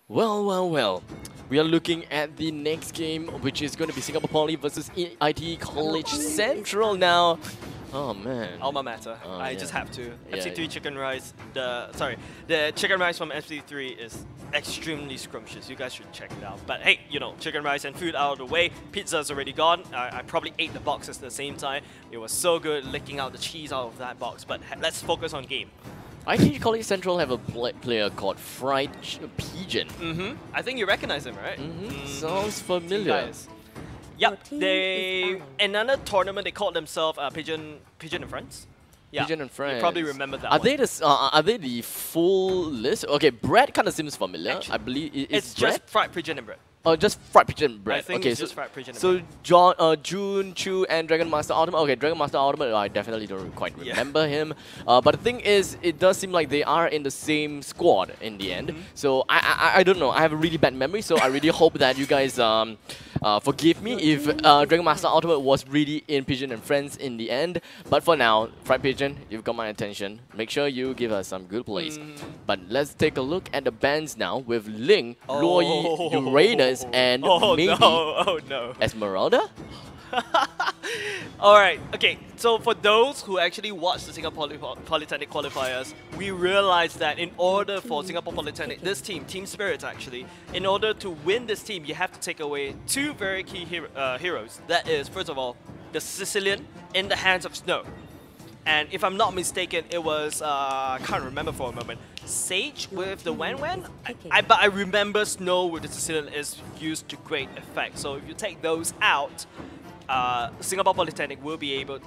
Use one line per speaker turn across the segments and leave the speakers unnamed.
Well. We are looking at the next game, which is going to be Singapore Poly versus IT College Central now. Oh man.
Alma Mater. I
yeah.
just have to.
Yeah,
FC3
yeah.
chicken rice. The chicken rice from FC3 is extremely scrumptious. You guys should check it out. But hey, you know, chicken rice and food out of the way. Pizza's already gone. I probably ate the boxes at the same time. It was so good licking out the cheese out of that box. But let's focus on game.
IT College Central have a player called Fried Pigeon.
I think you recognize him, right?
Sounds familiar.
Guys. Yep, they another tournament they called themselves Pigeon and Friends. Yeah,
Pigeon and Friends.
You probably remember that
Are
one.
are they the full list? Okay, bread kind of seems familiar.
Actually,
I believe
it's
bread?
just fried pigeon and bread.
Oh, just fried pigeon bread.
I think
okay,
it's just fried pigeon and
so
bread.
Jun, Chu, and Dragon Master Ultimate. Okay, Dragon Master Ultimate, I definitely don't quite
Yeah.
remember him. But the thing is, it does seem like they are in the same squad in the end. So I don't know. I have a really bad memory, so I really hope that you guys forgive me if Dragon Master Ultimate was really in Pigeon and Friends in the end. But for now, Fried Pigeon, you've got my attention. Make sure you give us some good plays. But let's take a look at the bands now with Ling, Luo Yi, Uranus, and maybe
no.
Esmeralda?
Alright, okay, so for those who actually watched the Singapore Polytechnic qualifiers, we realized that in order for Singapore Polytechnic, this team, Team Spirits actually, in order to win this team, you have to take away two very key heroes. That is, first of all, the Sicilian in the hands of Snow. And if I'm not mistaken, it was, I can't remember for a moment, Sage with the Wan Wan? But I remember Snow with the Sicilian is used to great effect. So if you take those out, Singapore Polytechnic won't be able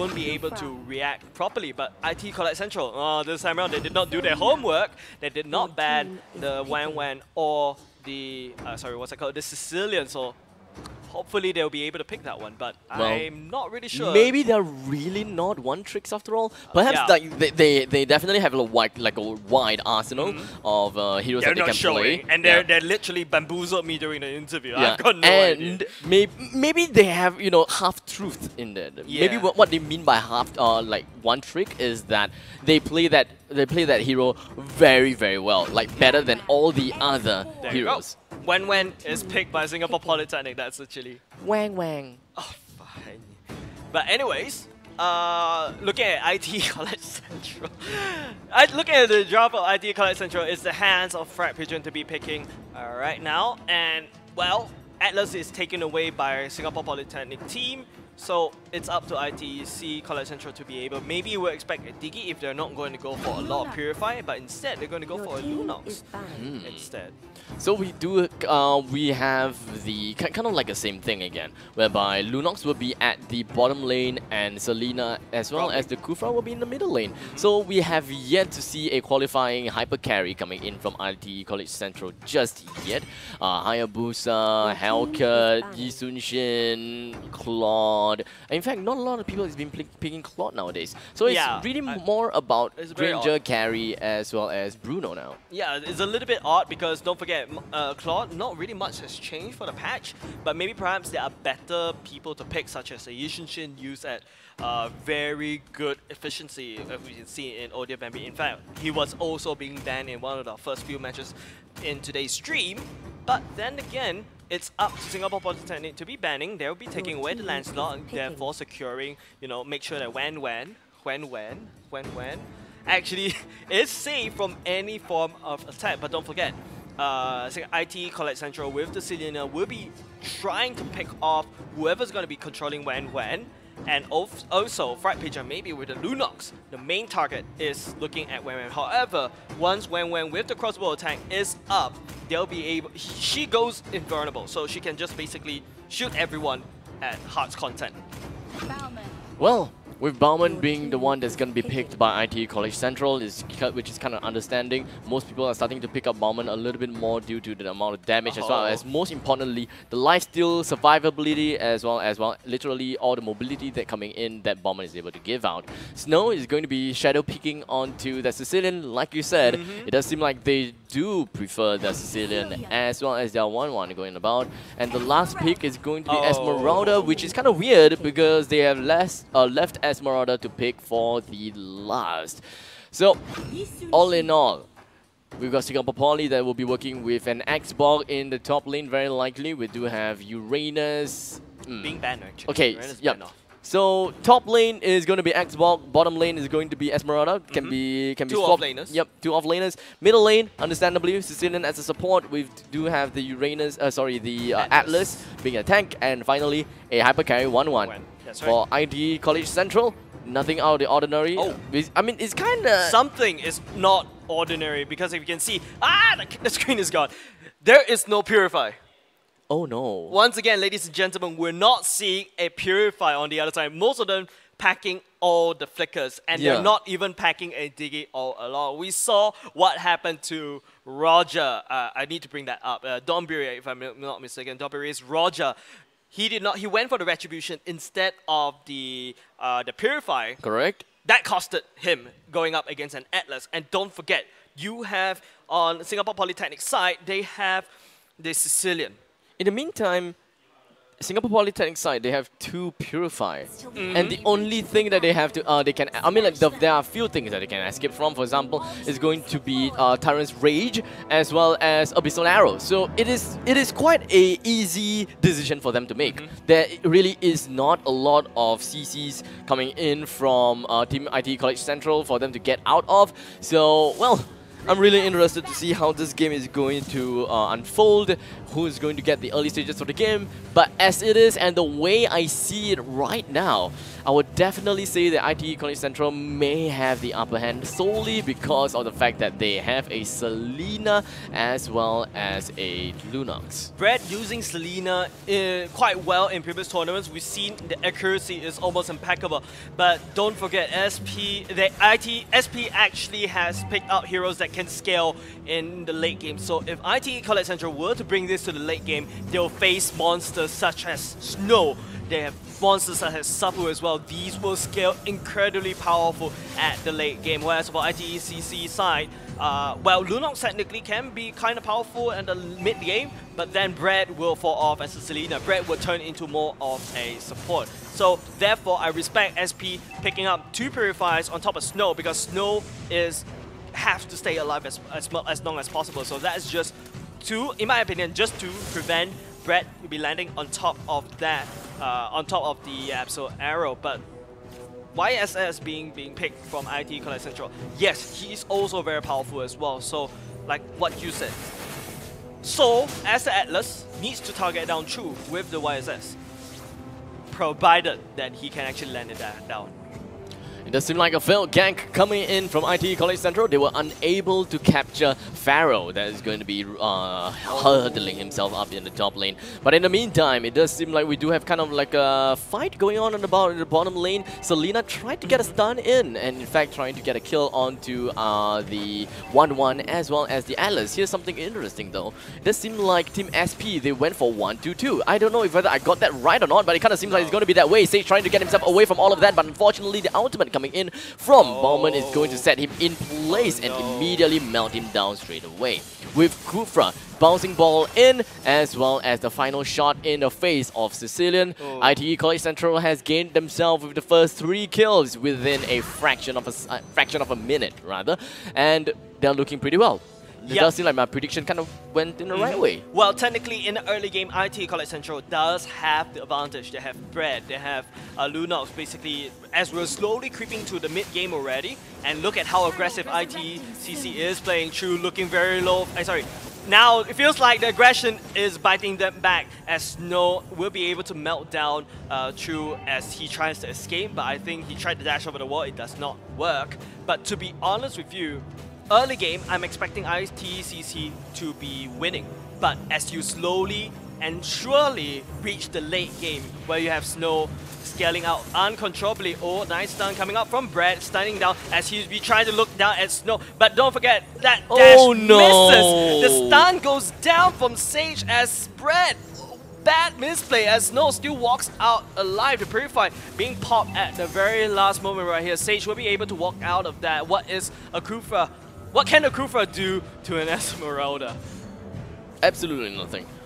to react properly. But IT College Central, this time around, they did not do their homework. They did not ban the Wan Wan or the, the Sicilian. So hopefully they'll be able to pick that one, but
well,
I'm not really sure.
Maybe they're really not one tricks after all. Perhaps
Yeah.
like they definitely have a wide arsenal of heroes
They're
that they
not
can
showing,
play.
and
Yeah.
they literally bamboozled me during the interview.
Yeah.
I've got no
and
idea.
maybe they have half truth in there. Maybe
Yeah.
what they mean by half like one trick is that they play that hero very well, like better than all the other
There you go.
heroes.
Wen is picked by Singapore Polytechnic. That's actually
Wang.
oh fine. But anyways, looking at IT College Central, looking at the job of IT College Central, it's the hands of Fried Pigeon to be picking right now, and well, Atlas is taken away by Singapore Polytechnic team. So it's up to ITC College Central to be able. Maybe we'll expect a Diggy if they're not going to go for a lot of Purify, but instead they're going to go for a Lunox instead.
So we have the kind of like the same thing again, whereby Lunox will be at the bottom lane and Selena as well as the Kufra will be in the middle lane. So we have yet to see a qualifying hyper carry coming in from IT College Central just yet. Hayabusa, Hellcat, Yi Sun-shin, Claude. In fact, not a lot of people has been picking Claude nowadays. So it's really more about Granger carry as well as Bruno now.
Yeah, it's a little bit odd because don't forget, Claude, not really much has changed for the patch, but maybe perhaps there are better people to pick, such as Yi Sun-shin used at very good efficiency, as we can see in Odia Bambi. In fact, he was also being banned in one of the first few matches in today's stream. But then again, it's up to Singapore Polytechnic to be banning. They'll be taking away the Lancelot and therefore securing, make sure that Wan actually is safe from any form of attack. But don't forget, IT College Central with the Selena will be trying to pick off whoever's going to be controlling Wan. And also, Fried Pigeon maybe with the Lunox, the main target is looking at Wan. However, once Wan with the crossbow attack is up, they'll be able. She goes invulnerable, so she can just basically shoot everyone at Heart's content.
Well, with Bauman being the one that's going to be picked by IT College Central, which is kind of understanding. Most people are starting to pick up Bauman a little bit more due to the amount of damage as well as, most importantly, the lifesteal, survivability as well as, literally all the mobility that coming in that Bauman is able to give out. Snow is going to be shadow picking onto the Sicilian. Like you said, it does seem like they do prefer the Sicilian as well as their 1-1 going about. And the last pick is going to be Esmeralda, which is kind of weird because they have left Esmeralda to pick for the last. So, all in all, We've got Singapore Poly that will be working with an Xbox in the top lane, very likely. We do have Uranus.
Being banned, actually.
Okay,
Uranus
yep.
banned off.
So top lane is going to be Xbox, bottom lane is going to be Esmeralda. Can be
Two
swapped.
off-laners.
Yep, two off-laners. Middle lane, understandably, Sicilian as a support. We do have the Uranus, the Atlas being a tank, and finally a hyper carry 1-1
That's
for IT College Central. Nothing out of the ordinary.
Oh.
I mean, it's kind of
Something is not ordinary because if you can see, the screen is gone. There is no Purify.
oh no.
Once again, ladies and gentlemen, we're not seeing a Purify on the other side. Most of them packing all the flickers, and
Yeah.
they're not even packing a Diggy all along. We saw what happened to Roger. I need to bring that up. Don Bury, if I'm not mistaken, Don Bury's Roger. He did not. He went for the Retribution instead of the Purify.
Correct.
That costed him going up against an Atlas. And don't forget, you have on Singapore Polytechnic side, they have the Sicilian.
In the meantime, Singapore Polytechnic side, they have two Purify. And the only thing that they have to, there are a few things that they can escape from. For example, is going to be Tyrant's Rage as well as Abyssal Arrow. So it is quite a easy decision for them to make. There really is not a lot of CCs coming in from Team IT College Central for them to get out of. So, well, I'm really interested to see how this game is going to unfold, who is going to get the early stages of the game. But as it is, and the way I see it right now, I would definitely say that ITE College Central may have the upper hand solely because of the fact that they have a Selena as well as a Lunox.
Brad using Selena quite well in previous tournaments. We've seen the accuracy is almost impeccable. But don't forget, SP actually has picked up heroes that can scale in the late game. So if ITE College Central were to bring this to the late game, they'll face monsters such as Snow. They have monsters such as Sapu as well. These will scale incredibly powerful at the late game. Whereas for ITECC side, well, Lunox technically can be kind of powerful at the mid game, but then Brad will fall off as a Selena. Brad will turn into more of a support. So therefore, I respect SP picking up two Purifiers on top of Snow because Snow has to stay alive as long as possible. So that is just in my opinion, just to prevent Brad will be landing on top of that, on top of the Abyssal Arrow. But YSS being picked from IT College Central, yes, he's also very powerful as well. So, like what you said, So, as the Atlas needs to target down Chu with the YSS, provided that he can actually land it down.
It does seem like a failed gank coming in from IT College Central. They were unable to capture Pharaoh. That is going to be hurdling himself up in the top lane. But in the meantime, it does seem like we do have kind of like a fight going on in the bottom lane. Selena tried to get a stun in, and in fact trying to get a kill onto the 1-1 as well as the Atlas. Here's something interesting though. It does seem like Team SP, they went for 1-2-2. I don't know if whether I got that right or not, but it kind of seems like it's going to be that way. Sage trying to get himself away from all of that, but unfortunately the ultimate coming in from Baumann is going to set him in place and immediately melt him down straight away. With Kufra bouncing ball in, as well as the final shot in the face of Sicilian. ITE College Central has gained themselves with the first 3 kills within a fraction of a minute, rather, and they're looking pretty well. It does seem like my prediction kind of went in the right way.
Well, technically, in the early game, IT College Central does have the advantage. They have Brad, they have Lunox, basically, as we're slowly creeping to the mid-game already. And look at how aggressive ITCC is playing Chu, looking very low. Sorry. Now, it feels like the aggression is biting them back, as Snow will be able to melt down Chu as he tries to escape. But I think he tried to dash over the wall, it does not work. But to be honest with you, early game, I'm expecting ITCC to be winning. But as you slowly and surely reach the late game, where you have Snow scaling out uncontrollably. Oh, nice stun coming up from Brad, stunning down as he's trying to look down at Snow. But don't forget, that dash misses! The stun goes down from Sage as Brad. Bad misplay as Snow still walks out alive. The Purify being popped at the very last moment right here. Sage will be able to walk out of that. What can a Kufra do to an Esmeralda?
Absolutely nothing.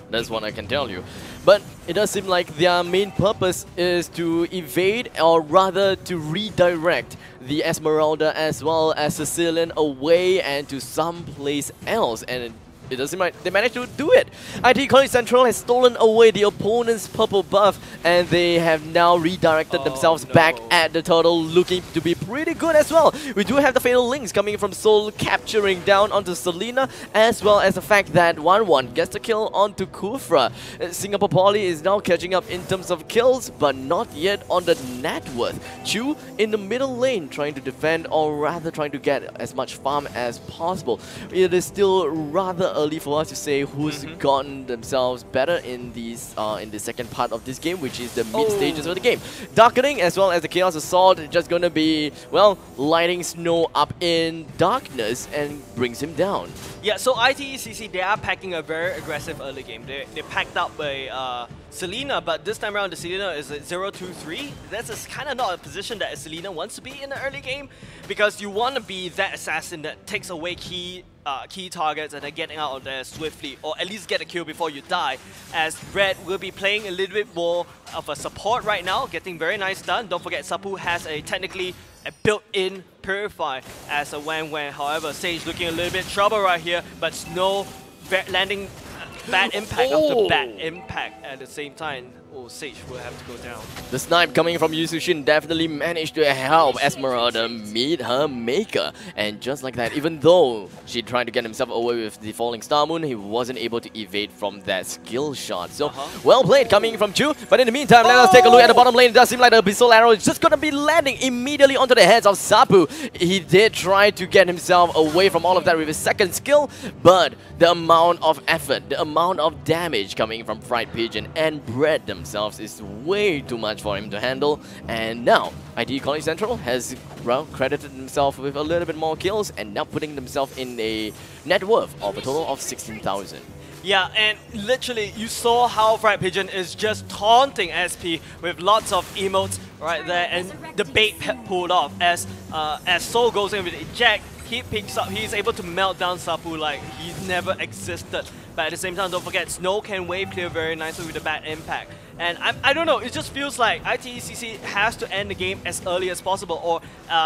That's what I can tell you. But it does seem like their main purpose is to evade, or rather to redirect the Esmeralda as well as Sicilian away and to someplace else. And it does seem like they managed to do it. IT College Central has stolen away the opponent's purple buff, and they have now redirected themselves back at the turtle, looking to be pretty good as well. We do have the fatal links coming from Soul capturing down onto Selena, as well as the fact that 1-1 gets the kill onto Kufra. Singapore Poly is now catching up in terms of kills, but not yet on the net worth. Chu in the middle lane trying to defend, or rather trying to get as much farm as possible. It is still rather early for us to say who's gotten themselves better in these in the second part of this game, which is the mid stages of the game. Darkening as well as the Chaos Assault just gonna be, well, lighting Snow up in darkness and brings him down.
Yeah, so ITECC, they are packing a very aggressive early game. They packed up a Selena, but this time around the Selena is at 0-2-3. That's kind of not a position that a Selena wants to be in the early game, because you want to be that assassin that takes away key targets and then getting out of there swiftly, or at least get a kill before you die, as Red will be playing a little bit more of a support right now, getting very nice stun. Don't forget, Sapu has technically a built-in Purify as a Wan Wan. However, Sage looking a little bit trouble right here, but Snow landing bad impact after bad impact at the same time. Oh, Sage will have to go down.
The snipe coming from Yu Sushin definitely managed to help Esmeralda meet her maker. And just like that, even though she tried to get himself away with the Falling Star Moon, he wasn't able to evade from that skill shot. So, well played coming from Chu. But in the meantime, let us take a look at the bottom lane. It does seem like the Abyssal Arrow is just going to be landing immediately onto the heads of Sapu. He did try to get himself away from all of that with his second skill, but the amount of effort, the amount of damage coming from Fried Pigeon and Bread themselves is way too much for him to handle. And now, IT College Central has, well, credited himself with a little bit more kills and now putting themselves in a net worth of a total of 16,000.
Yeah, and literally, you saw how Fried Pigeon is just taunting SP with lots of emotes right there, and the bait pulled off as Soul goes in with eject. He picks up, he's able to melt down Sapu like he never existed. But at the same time, don't forget, Snow can wave clear very nicely with a bad impact. And I don't know, it just feels like ITECC has to end the game as early as possible, or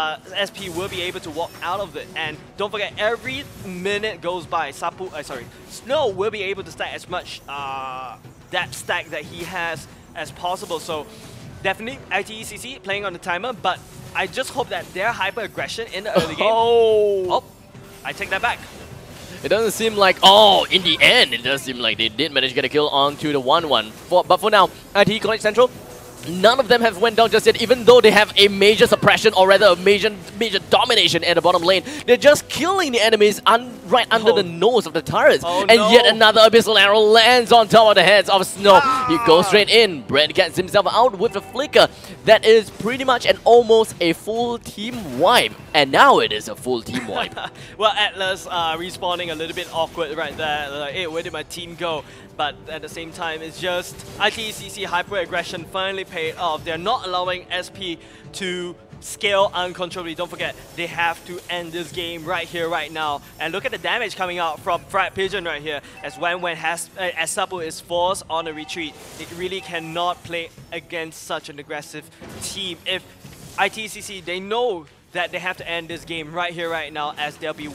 SP will be able to walk out of it. And don't forget, every minute goes by, Snow will be able to stack as much that stack that he has as possible. So definitely ITECC playing on the timer, but I just hope that their hyper aggression in the early game. Oh, I take that back.
It doesn't seem like, in the end, it does seem like they did manage to get a kill onto the 1-1. But for now, IT College Central, none of them have went down just yet, even though they have a major suppression, or rather a major domination at the bottom lane. They're just killing the enemies right under the nose of the turrets. And yet another Abyssal Arrow lands on top of the heads of Snow. He goes straight in. Brett gets himself out with a flicker. That is pretty much almost a full team wipe. And now it is a full team wipe.
Well, Atlas respawning a little bit awkward right there. Like, hey, where did my team go? But at the same time, it's just ITECC hyper aggression finally paid off. They're not allowing SP to scale uncontrollably. Don't forget, they have to end this game right here, right now. And look at the damage coming out from Fried Pigeon right here, as Wan has, as Sapu is forced on a retreat. They really cannot play against such an aggressive team. If ITECC, they know that they have to end this game right here, right now, as they'll be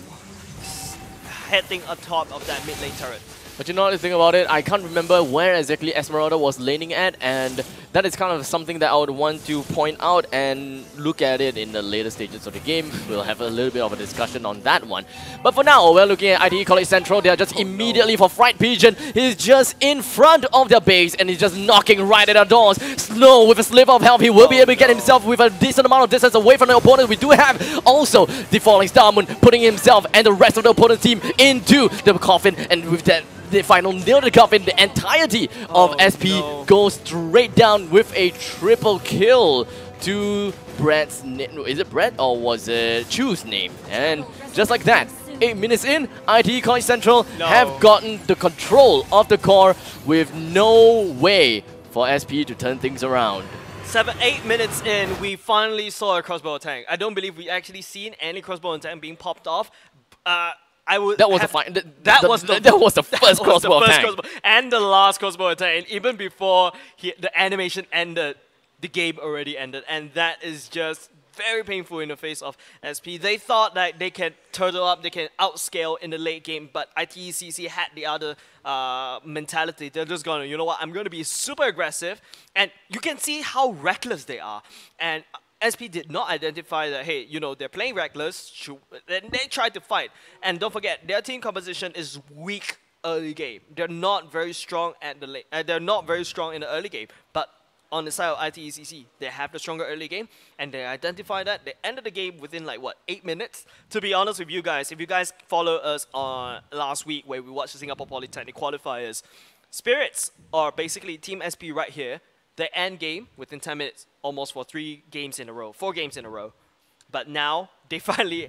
heading atop of that mid lane turret.
But you know the thing about it, I can't remember where exactly Esmeralda was laning at, and that is kind of something that I would want to point out and look at it in the later stages of the game. We'll have a little bit of a discussion on that one. But for now, we're looking at ITE College Central. They are just immediately for Fried Pigeon. He's just in front of their base and he's just knocking right at our doors. Snow with a sliver of health, he will be able to get himself with a decent amount of distance away from the opponent. We do have also the Falling Star Moon putting himself and the rest of the opponent's team into the coffin, and with that, the final nail to the coffin, the entirety of SP goes straight down with a triple kill to Brett's name. Is it Brett or was it Chu's name? And just like that, 8 minutes in, IT College Central have gotten the control of the core with no way for SP to turn things around.
8 minutes in, we finally saw a crossbow tank. I don't believe we actually seen any crossbow tank being popped off. I would.
That was
have,
the fine.
That was the
first crossbow attack.
And the last crossbow attack. And even before the animation ended, the game already ended, and that is just very painful in the face of SP. They thought that they can turtle up, they can outscale in the late game, but ITECC had the other mentality. They're just gonna, you know what, I'm gonna be super aggressive, and you can see how reckless they are. And SP did not identify that, hey, you know, they're playing reckless, and they tried to fight. And don't forget, their team composition is weak early game. They're not very strong at the late. They're not very strong in the early game, but on the side of ITECC, they have the stronger early game, and they identify that. They ended the game within like, what, 8 minutes? To be honest with you guys, if you guys follow us on last week where we watched the Singapore Polytechnic qualifiers, Spirits, or basically Team SP right here, they end game within 10 minutes, almost for 4 games in a row. But now, they finally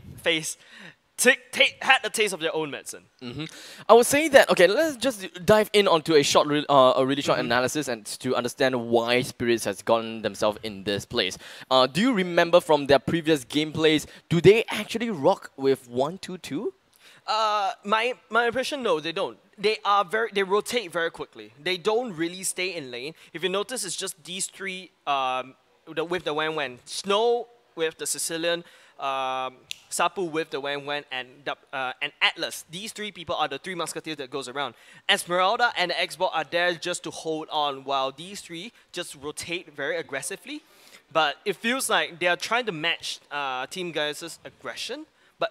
had a taste of their own medicine.
I would say that, okay, let's just dive in onto a really short analysis and to understand why Spirits has gotten themselves in this place. Do you remember from their previous gameplays, do they actually rock with 1-2-2?
My impression, no, they don't. They rotate very quickly. They don't really stay in lane. If you notice, it's just these 3 with the Wen, Snow with the Sicilian, Sapu with the Wen, and Atlas. These 3 people are the 3 musketeers that goes around. Esmeralda and the Xbox are there just to hold on, while these 3 just rotate very aggressively. But it feels like they are trying to match Team Gaius' aggression.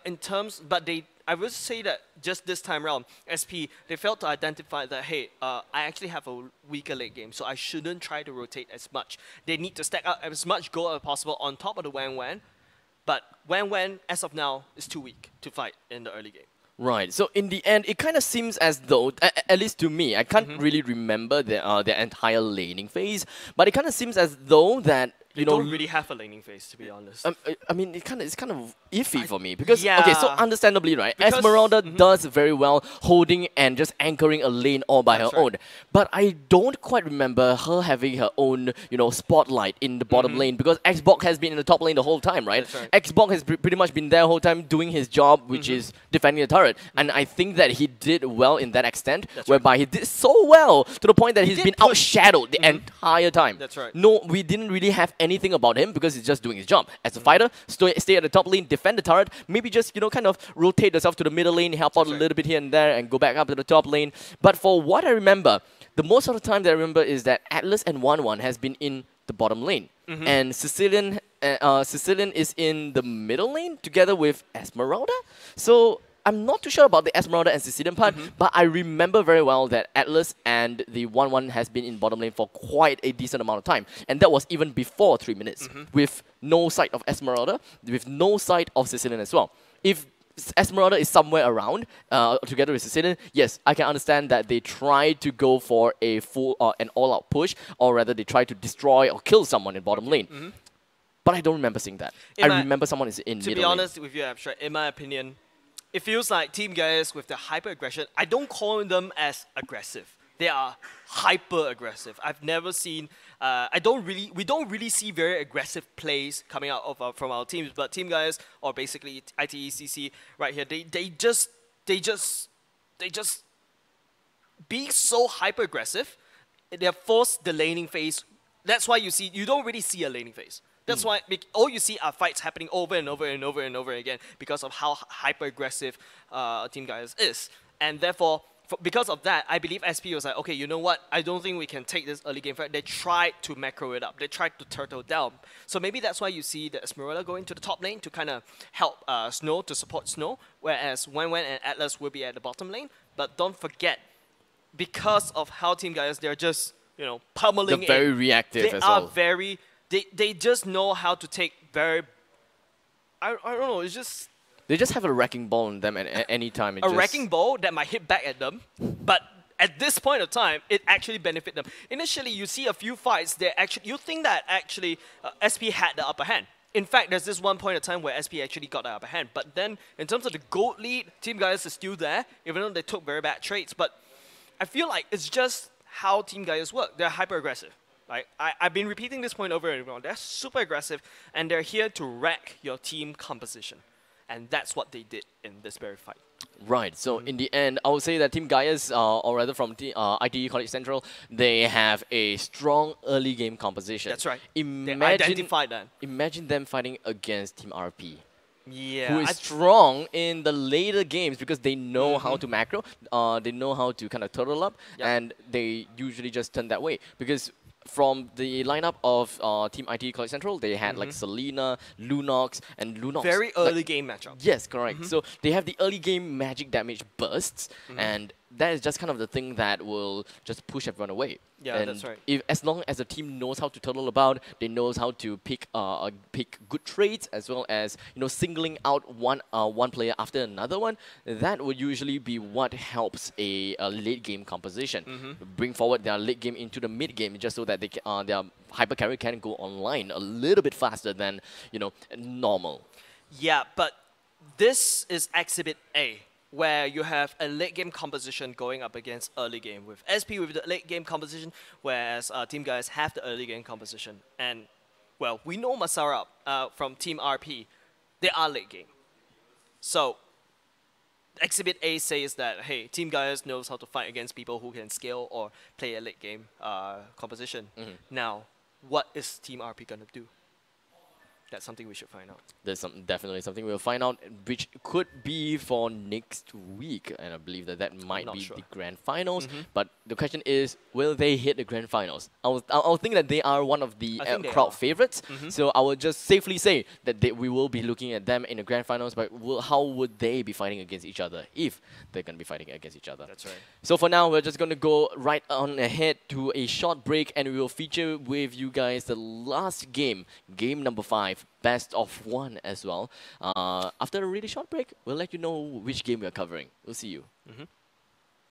I will say that just this time around, SP, they failed to identify that, hey, I actually have a weaker late game, so I shouldn't try to rotate as much. They need to stack up as much gold as possible on top of the Wen, but Wen, as of now, is too weak to fight in the early game.
Right. So in the end, it kind of seems as though, at least to me, I can't really remember their entire laning phase, but it kind of seems as though that
They don't really have a laning phase, to be honest.
I mean, it's kind of iffy for me because okay, so understandably, right?
Because,
Esmeralda does very well holding and just anchoring a lane all by her own, but I don't quite remember her having her own, spotlight in the bottom lane because Xbox has been in the top lane the whole time, right? Xbox has pretty much been there the whole time doing his job, which is defending the turret, and I think that he did well in that extent, whereby he did so well to the point that he's been outshadowed the entire time.
That's right.
No, we didn't really have anything about him because he's just doing his job. As a fighter, stay at the top lane, defend the turret, maybe just, kind of rotate yourself to the middle lane, help out a little bit here and there, and go back up to the top lane. But for what I remember, the most of the time that I remember is that Atlas and 1-1 has been in the bottom lane. And Sicilian is in the middle lane together with Esmeralda. So I'm not too sure about the Esmeralda and Sicilian part, but I remember very well that Atlas and the 1-1 has been in bottom lane for quite a decent amount of time. And that was even before 3 minutes, with no sight of Esmeralda, with no sight of Sicilian as well. If Esmeralda is somewhere around, together with Sicilian, yes, I can understand that they try to go for a full, an all-out push, or rather they try to destroy or kill someone in bottom lane. But I don't remember seeing that. I remember someone is in middle lane.
To be honest with you, Abstract, in my opinion, it feels like Team Gaius with the hyper-aggression, I don't call them as aggressive. They are hyper-aggressive. I've never seen, we don't really see very aggressive plays coming out of from our teams, but Team Gaius, or basically ITECC right here, they just being so hyper-aggressive, they have forced the laning phase. That's why you don't really see a laning phase. That's why all you see are fights happening over and over and over and over again because of how hyper-aggressive Team Gaius is. And therefore, because of that, I believe SP was like, okay, you know what? I don't think we can take this early game fight. They tried to macro it up. They tried to turtle down. So maybe that's why you see the Esmeralda going to the top lane to kind of help Snow, to support Snow, whereas Wen and Atlas will be at the bottom lane. But don't forget, because of how Team Gaius, they're just, pummeling
They're very reactive as well.
They just know how to take very... I don't know, it's just...
They just have a wrecking ball on them at any time.
Wrecking ball that might hit back at them, but at this point of time, it actually benefit them. Initially, you see a few fights, you think that actually SP had the upper hand. In fact, there's this one point of time where SP actually got the upper hand, but then in terms of the gold lead, Team Gaius is still there, even though they took very bad trades. But I feel like it's just how Team Gaius work. They're hyper-aggressive. Like, I've been repeating this point over and over. They're super aggressive, and they're here to wreck your team composition. And that's what they did in this very fight.
Right. So in the end, I would say that Team Gaius, or rather from ITE College Central, they have a strong early game composition.
That's right.
Imagine,
They identified that.
imagine them fighting against Team RP,
Yeah.
who is strong in the later games because they know how to macro, they know how to kind of turtle up,
Yep.
and they usually just turn that way. Because from the lineup of Team IT College Central, they had like Selena, Lunox, and Lunox.
Very
like,
early game matchup.
Yes, correct. So they have the early game magic damage bursts, and that is just kind of the thing that will just push everyone away.
Yeah,
and
that's right.
If as long as the team knows how to turtle about, they knows how to pick pick good trades as well as singling out one player after another one. That would usually be what helps a late game composition. Bring forward their late game into the mid game just so that they their hyper carry can go online a little bit faster than normal.
Yeah, but this is Exhibit A, where you have a late game composition going up against early game, with SP with the late game composition, whereas Team Guys have the early game composition. And, well, we know Masara from Team RP, they are late game. So, Exhibit A says that, hey, Team Guys knows how to fight against people who can scale or play a late game composition. Now, what is Team RP going to do? That's something we should find out.
There's definitely something we'll find out, which could be for next week, and I believe that might be
sure.
the grand finals. But the question is, will they hit the grand finals? I'll think that they are one of the
I think they
crowd
are.
favorites, so I will just safely say that we will be looking at them in the grand finals. But how would they be fighting against each other if they're going to be fighting against each other?
That's right.
So for now, we're just going to go right on ahead to a short break, and we will feature with you guys the last game, game number 5, best of 1 as well. After a really short break, we'll let you know which game we're covering. We'll see you.